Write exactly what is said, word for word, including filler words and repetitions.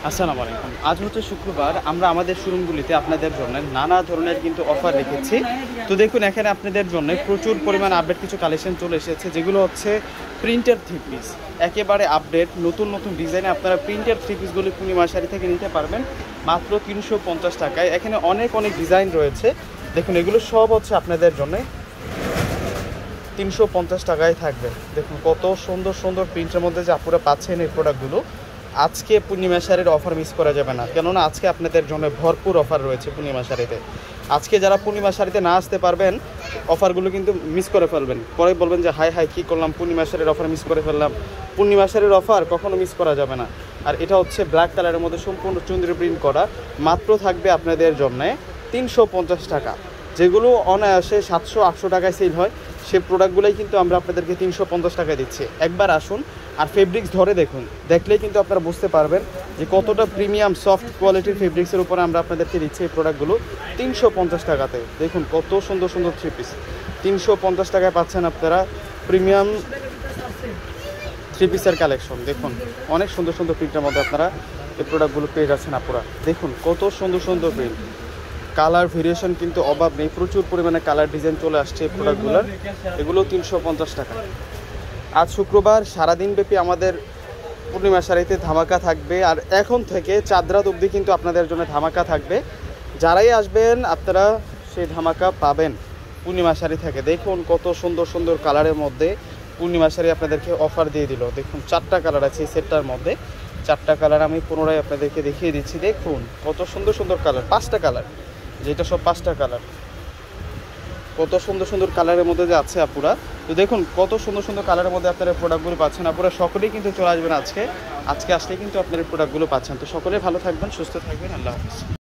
আসসালামু আলাইকুম। আজ হচ্ছে শুক্রবার। আমরা আমাদের শোরুমগুলিতে আপনাদের জন্য নানা ধরনের কিন্তু অফার রেখেছি। তো দেখুন এখানে আপনাদের জন্য প্রচুর পরিমাণ আপডেট কিছু কালেকশন চলে এসেছে, যেগুলো হচ্ছে প্রিন্টেড থ্রি পিস। একেবারে আপডেট নতুন নতুন ডিজাইনে আপনারা প্রিন্টেড থ্রি পিসগুলি পূর্ণিমা শাড়ি থেকে নিতে পারবেন মাত্র তিনশো পঞ্চাশ টাকায়। এখানে অনেক অনেক ডিজাইন রয়েছে। দেখুন এগুলো সব হচ্ছে আপনাদের জন্য তিনশো পঞ্চাশ টাকায় থাকবে। দেখুন কত সুন্দর সুন্দর প্রিন্টের মধ্যে যে আপনারা পাচ্ছেন এই প্রোডাক্টগুলো। আজকে পূর্ণিমা শাড়ির অফার মিস করা যাবে না, কেননা আজকে আপনাদের জন্য ভরপুর অফার রয়েছে পূর্ণিমা শাড়িতে। আজকে যারা পূর্ণিমা শাড়িতে না আসতে পারবেন অফারগুলো কিন্তু মিস করে ফেলবেন, পরে বলবেন যে হাই হাই কী করলাম, পূর্ণিমা শাড়ির অফার মিস করে ফেললাম। পূর্ণিমা শাড়ির অফার কখনো মিস করা যাবে না। আর এটা হচ্ছে ব্ল্যাক কালারের মধ্যে সম্পূর্ণ চুন্দ্রি প্রিন্ট করা, মাত্র থাকবে আপনাদের জন্য তিনশো পঞ্চাশ টাকা। যেগুলো অনায়াসে সাতশো আটশো টাকায় সেল হয়, সেই প্রোডাক্টগুলোই কিন্তু আমরা আপনাদেরকে তিনশো পঞ্চাশ টাকায় দিচ্ছি। একবার আসুন আর ফেব্রিক্স ধরে দেখুন, দেখলেই কিন্তু আপনারা বুঝতে পারবেন যে কতটা প্রিমিয়াম সফট কোয়ালিটির ফেব্রিক্সের উপরে আমরা আপনাদেরকে দিচ্ছি এই প্রোডাক্টগুলো তিনশো পঞ্চাশ টাকাতে। দেখুন কত সুন্দর সুন্দর থ্রি পিস তিনশো পঞ্চাশ টাকায় পাচ্ছেন আপনারা প্রিমিয়াম থ্রি পিসের কালেকশন। দেখুন অনেক সুন্দর সুন্দর প্রিন্টের মধ্যে আপনারা এই প্রোডাক্টগুলো পেয়ে যাচ্ছেন আপনারা। দেখুন কত সুন্দর সুন্দর প্রিন্ট, কালার ভেরিয়েশন কিন্তু অভাব নেই, প্রচুর পরিমাণে কালার ডিজাইন চলে আসছে এই প্রোডাক্টগুলোর। এগুলো তিনশো পঞ্চাশ টাকা। আজ শুক্রবার সারাদিন ব্যাপী আমাদের পূর্ণিমা শাড়িতে ধামাকা থাকবে, আর এখন থেকে চাঁদ রাত অবধি কিন্তু আপনাদের জন্য ধামাকা থাকবে। যারাই আসবেন আপনারা সেই ধামাকা পাবেন পূর্ণিমা শাড়ি থেকে। দেখুন কত সুন্দর সুন্দর কালারের মধ্যে পূর্ণিমা শাড়ি আপনাদেরকে অফার দিয়ে দিল। দেখুন চারটা কালার আছে এই সেটটার মধ্যে, চারটা কালার আমি পুনরায় আপনাদেরকে দেখিয়ে দিচ্ছি। দেখুন কত সুন্দর সুন্দর কালার, পাঁচটা কালার, যেটা সব পাঁচটা কালার, কত সুন্দর সুন্দর কালারের মধ্যে যে আছে আপুরা। তো দেখুন কত সুন্দর সুন্দর কালারের মধ্যে আপনারা প্রোডাক্টগুলো পাচ্ছেন। আপুরা সকলেই কিন্তু চলে আসবেন আজকে, আজকে আসলে কিন্তু আপনারা প্রোডাক্টগুলো পাচ্ছেন। তো সকলেই ভালো থাকবেন, সুস্থ থাকবেন, আল্লাহ হাফেজ।